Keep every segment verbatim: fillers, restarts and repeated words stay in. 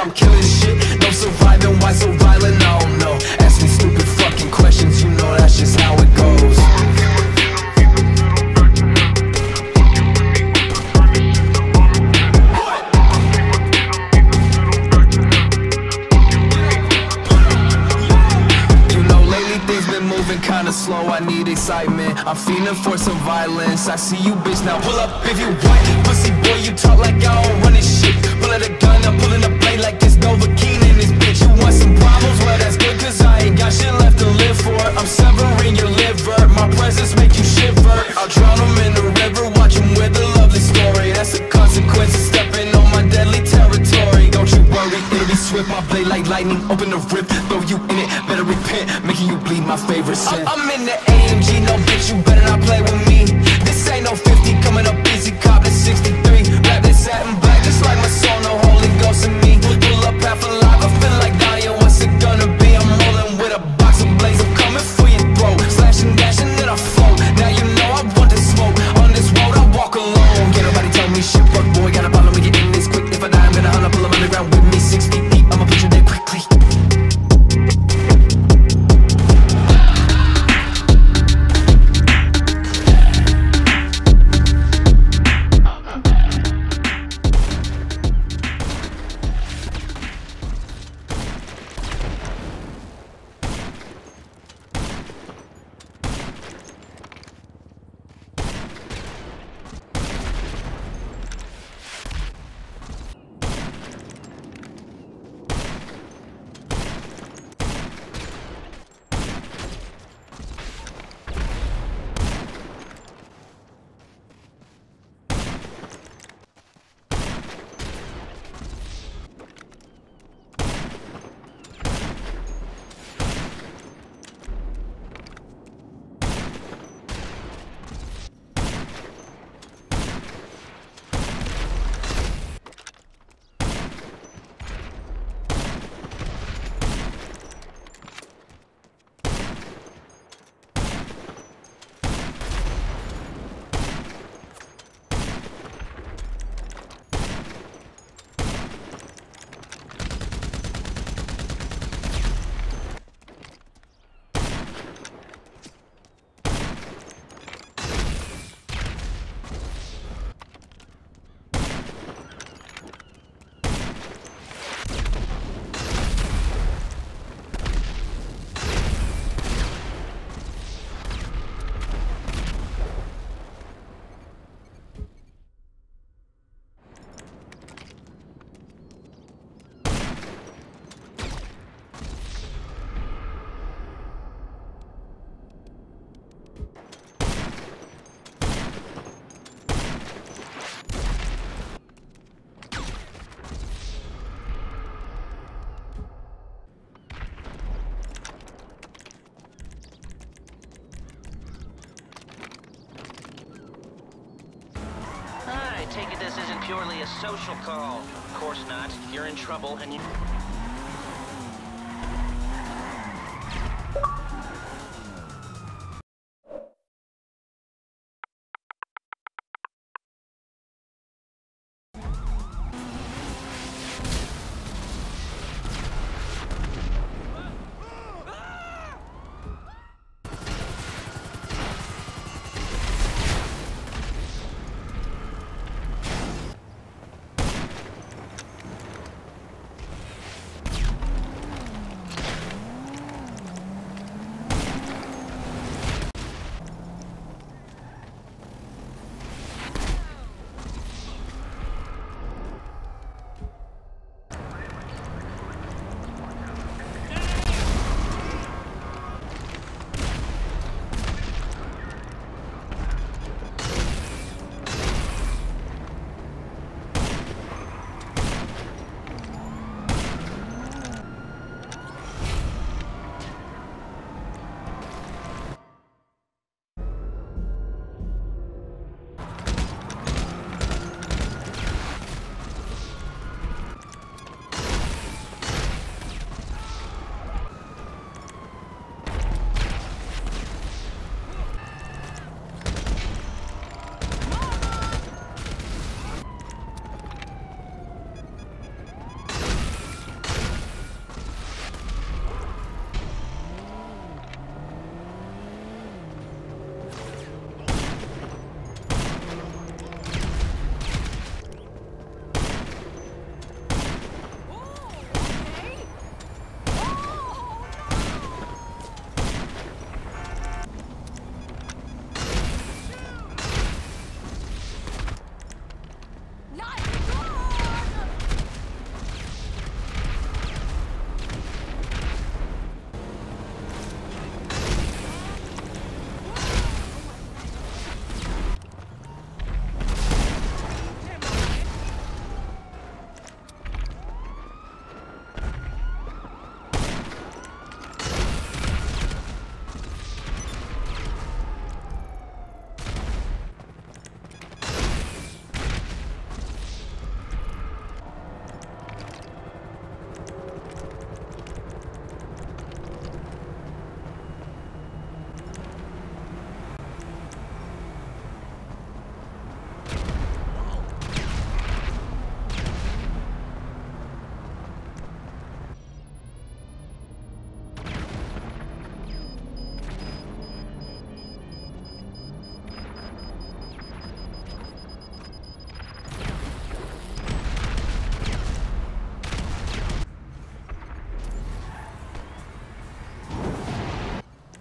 I'm killing shit. No surviving, why so violent? No, no. Ask me stupid fucking questions, you know that's just how it goes. Kinda slow, I need excitement. I'm feeling for some violence. I see you, bitch, now pull up if you white. Pussy boy, you talk like I don't run this shit. Pull out a gun, I'm pulling a blade like it's Novocaine in this bitch. You want some problems? Well, that's good, cause I ain't got shit left to live for. I'm severing your liver, my presence make you shiver. I'll drown them in the river, watch them with a lovely story. That's the consequence of stepping on my deadly territory. Don't you worry, it'll be swift, my blade like lightning. Open the rip, throw you in it, better repent. Making you bleed, my favorite sin. I'm in the A M G, no bitch, you better not play with me. This ain't no fifty, coming up easy, cop this sixty-three. Wrap this satin black, just like my soul, no Holy Ghost in me. Pull up half alive, I feel like dying, what's it gonna be? I'm rolling with a box of blades, I'm coming for your throat. Slashing, dashing, then I fold. Now you know I want the smoke. On this road, I walk alone. Can't nobody tell me shit, fuck boy, gotta follow me, get in this quick. If I die, I'm gonna hunt up, pull 'em underground with me. Six feet deep, I'ma put you there quickly. Take it this isn't purely a social call. Of course not. You're in trouble and you...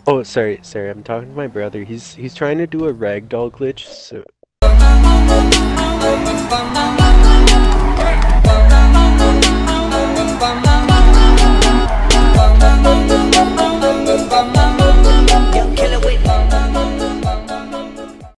Oh, sorry, sorry. I'm talking to my brother. He's he's trying to do a ragdoll glitch. So